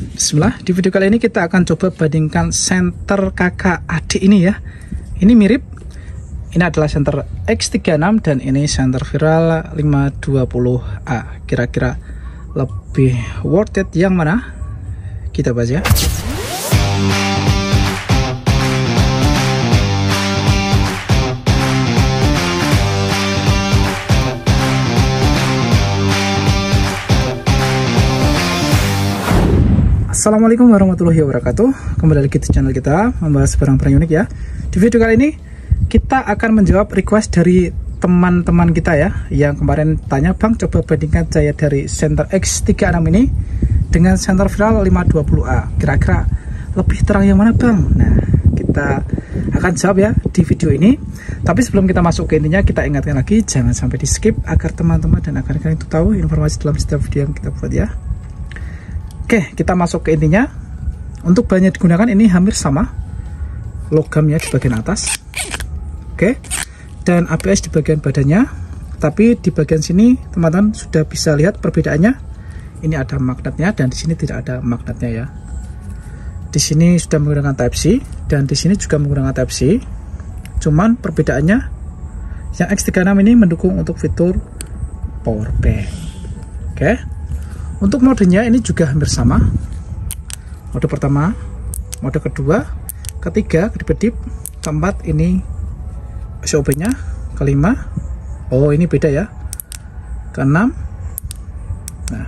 Bismillah, di video kali ini kita akan coba bandingkan senter kakak adik ini ya. Ini mirip. Ini adalah senter X36 dan ini senter Viral 520A. Kira-kira lebih worth it yang mana? Kita bahas ya. Assalamualaikum warahmatullahi wabarakatuh. Kembali lagi di channel kita membahas barang-barang unik ya. Di video kali ini kita akan menjawab request dari teman-teman kita ya, yang kemarin tanya, Bang coba bandingkan saya dari senter X36 ini dengan senter Viral 520A. Kira-kira lebih terang yang mana Bang? Nah, kita akan jawab ya di video ini. Tapi sebelum kita masuk ke intinya, kita ingatkan lagi jangan sampai di skip agar teman-teman dan agar kalian itu tahu informasi dalam setiap video yang kita buat ya. Oke, kita masuk ke intinya. Untuk bahannya digunakan ini hampir sama, logamnya di bagian atas, oke, dan ABS di bagian badannya. Tapi di bagian sini teman-teman sudah bisa lihat perbedaannya. Ini ada magnetnya dan di sini tidak ada magnetnya ya. Di sini sudah menggunakan Type C dan di sini juga menggunakan Type C. Cuman perbedaannya, yang X36 ini mendukung untuk fitur power bank. Oke. Untuk modenya ini juga hampir sama. Mode pertama, mode kedua, ketiga, kedip-kedip, keempat ini SOP-nya, kelima, oh ini beda ya, keenam, nah,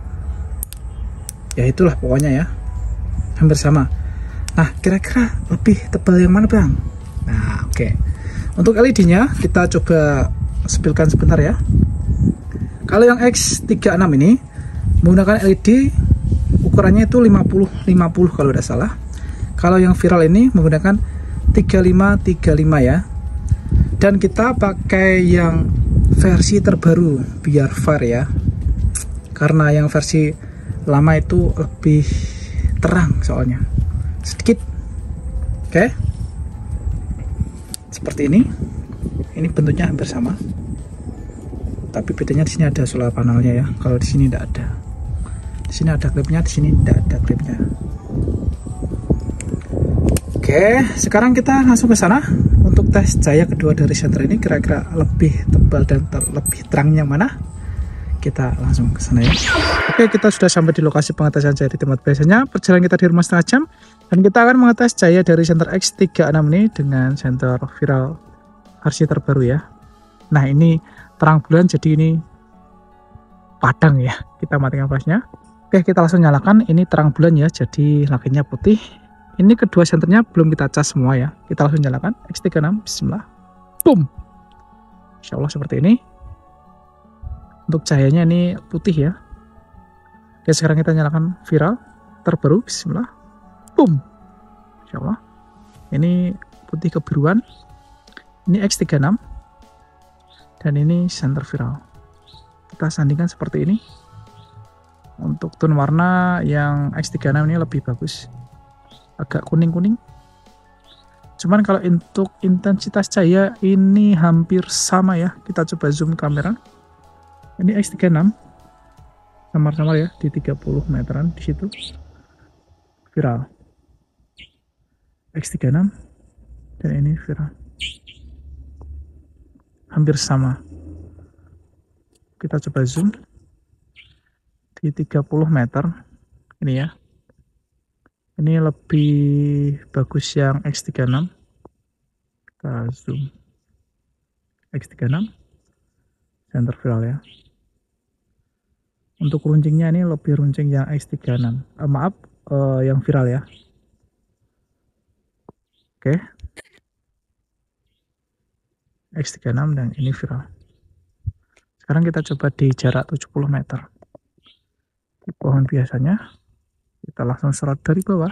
ya itulah pokoknya ya, hampir sama. Nah, kira-kira lebih tebal yang mana Bang? Nah, oke. Untuk LED-nya kita coba sepilkan sebentar ya. Kalau yang X36 ini menggunakan LED ukurannya itu 50-50 kalau tidak salah. Kalau yang Viral ini menggunakan 35-35 ya. Dan kita pakai yang versi terbaru biar fair ya. Karena yang versi lama itu lebih terang soalnya. Sedikit. Oke. Seperti ini. Ini bentuknya hampir sama. Tapi bedanya di sini ada solar panelnya ya. Kalau di sini tidak ada. Di sini ada klipnya, di sini tidak ada klipnya. Oke, sekarang kita langsung ke sana untuk tes cahaya kedua dari senter ini. Kira-kira lebih tebal dan lebih terang yang mana? Kita langsung ke sana ya. Oke, kita sudah sampai di lokasi pengetesan cahaya di tempat biasanya. Perjalanan kita di rumah setengah jam dan kita akan mengetes cahaya dari senter X36 ini dengan senter Viral versi terbaru ya. Nah, ini terang bulan jadi ini padang ya. Kita matikan flashnya. Oke, kita langsung nyalakan. Ini terang bulan ya, jadi langitnya putih. Ini kedua senternya belum kita cas semua ya. Kita langsung nyalakan X36. Bismillah. Boom. Insya Allah seperti ini. Untuk cahayanya ini putih ya. Oke, sekarang kita nyalakan Viral terbaru. Bismillah. Boom. Insya Allah. Ini putih kebiruan. Ini X36. Dan ini senter Viral. Kita sandingkan seperti ini. Untuk tone warna yang X36 ini lebih bagus, agak kuning-kuning. Cuman kalau untuk intensitas cahaya ini hampir sama ya. Kita coba zoom kamera. Ini X36 samar-samar ya, di 30 meteran di situ. Viral X36 dan ini Viral hampir sama. Kita coba zoom di 30 meter ini ya. Ini lebih bagus yang X36. Kita zoom X36 center Viral ya. Untuk runcingnya ini lebih runcing yang X36, yang Viral ya. Oke, X36 dan ini Viral. Sekarang kita coba di jarak 70 meter di pohon biasanya. Kita langsung serot dari bawah.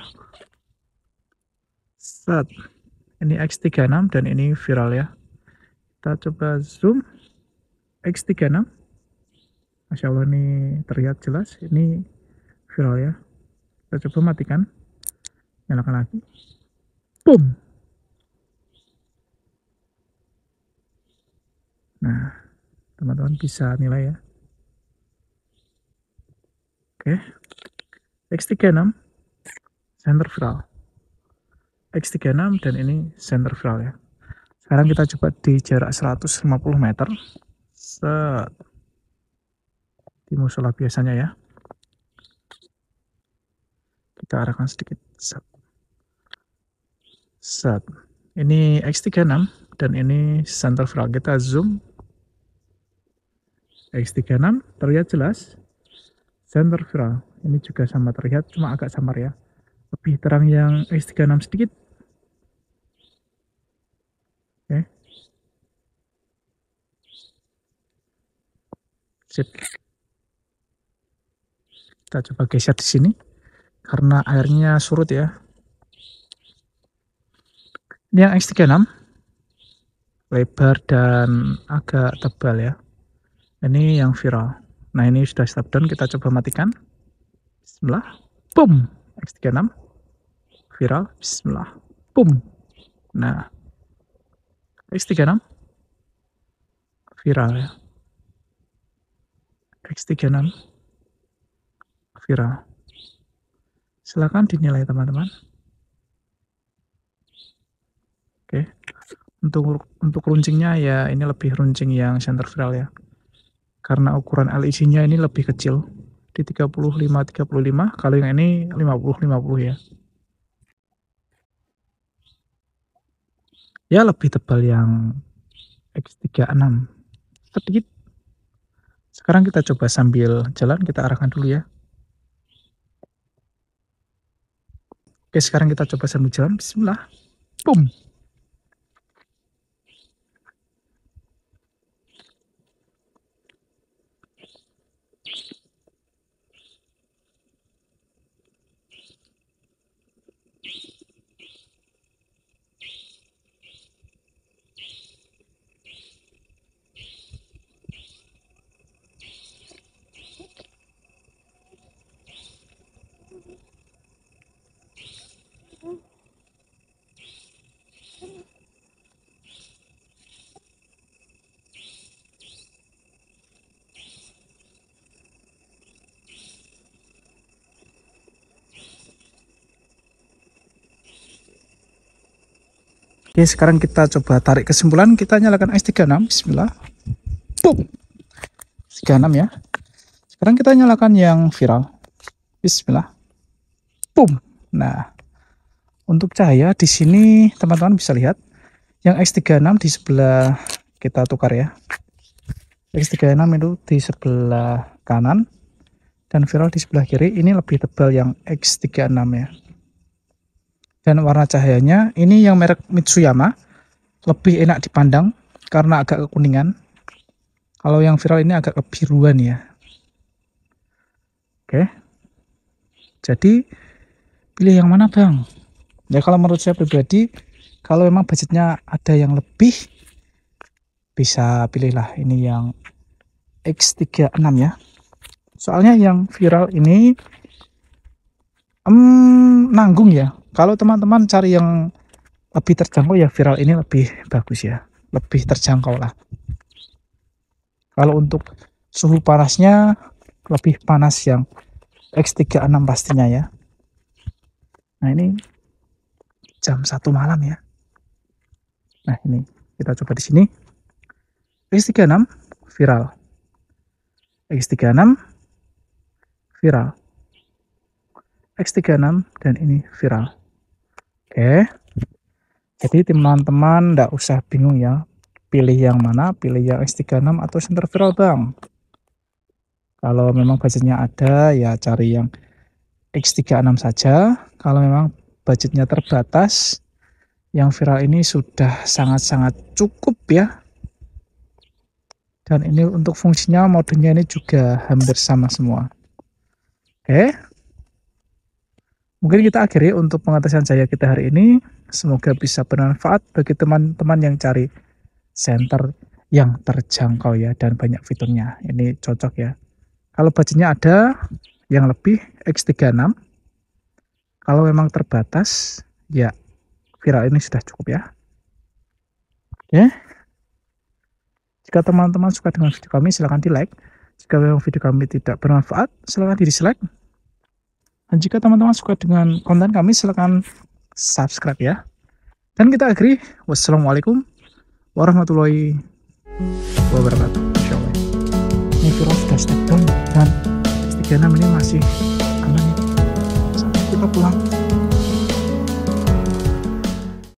Set. Ini X36 dan ini Viral ya. Kita coba zoom X36. Masya Allah ini terlihat jelas. Ini Viral ya. Kita coba matikan. Nyalakan lagi. Boom. Nah, teman-teman bisa nilai ya. Oke. X36 center viral, X36 dan ini center viral ya. Sekarang kita coba di jarak 150 meter. Set. Di musola biasanya ya. Kita arahkan sedikit. Set. Set. Ini X36 dan ini center viral. Kita zoom. X36 terlihat jelas. Center viral. Ini juga sama terlihat, cuma agak samar ya. Lebih terang yang X36 sedikit. Oke. Sip. Kita coba geser di sini karena airnya surut ya. Ini yang X36 lebar dan agak tebal ya. Ini yang viral. Nah, ini sudah stop down, kita coba matikan. Bismillah. Boom. X36 viral. Bismillah. Boom. Nah, X36 viral ya. X36 viral. Silakan dinilai teman-teman. Oke. Untuk runcingnya ya ini lebih runcing yang center viral ya. Karena ukuran LEC-nya ini lebih kecil di 35-35, kalau yang ini 50-50 ya. Ya lebih tebal yang X36 sedikit. Sekarang kita coba sambil jalan, kita arahkan dulu ya. Oke, sekarang kita coba sambil jalan. Bismillah. Boom. Oke, sekarang kita coba tarik kesimpulan. Kita nyalakan X36. Bismillah. Boom. 36 ya. Sekarang kita nyalakan yang viral. Bismillah. Boom. Nah, untuk cahaya di sini teman-teman bisa lihat yang X36 di sebelah, kita tukar ya. X36 itu di sebelah kanan dan viral di sebelah kiri. Ini lebih tebal yang X36 ya. Dan warna cahayanya ini yang merek Mitsuyama lebih enak dipandang karena agak kekuningan. Kalau yang viral ini agak kebiruan ya. Oke. Jadi pilih yang mana bang? Ya kalau menurut saya pribadi, kalau memang budgetnya ada yang lebih, bisa pilihlah ini yang X36 ya. Soalnya yang viral ini nanggung ya. Kalau teman-teman cari yang lebih terjangkau ya viral ini lebih bagus ya. Lebih terjangkau lah. Kalau untuk suhu panasnya lebih panas yang X36 pastinya ya. Nah ini jam 1 malam ya. Nah ini kita coba di sini. X36 viral. X36 viral. X36 dan ini viral. Oke. Jadi teman-teman enggak usah bingung ya. Pilih yang mana, pilih yang X36 atau center viral bang. Kalau memang budgetnya ada ya cari yang X36 saja. Kalau memang budgetnya terbatas, yang viral ini sudah sangat-sangat cukup ya. Dan ini untuk fungsinya modenya ini juga hampir sama semua. Oke. Mungkin kita akhiri untuk pengetahuan saya kita hari ini. Semoga bisa bermanfaat bagi teman-teman yang cari center yang terjangkau ya dan banyak fiturnya. Ini cocok ya. Kalau budgetnya ada yang lebih X36. Kalau memang terbatas ya viral ini sudah cukup ya. Oke. Jika teman-teman suka dengan video kami silahkan di like. Jika memang video kami tidak bermanfaat silahkan di dislike. Dan jika teman-teman suka dengan konten kami, silahkan subscribe ya. Dan kita akhiri. Wassalamualaikum warahmatullahi wabarakatuh. Insyaallah. Ini Viro sudah step down dan S36 ini masih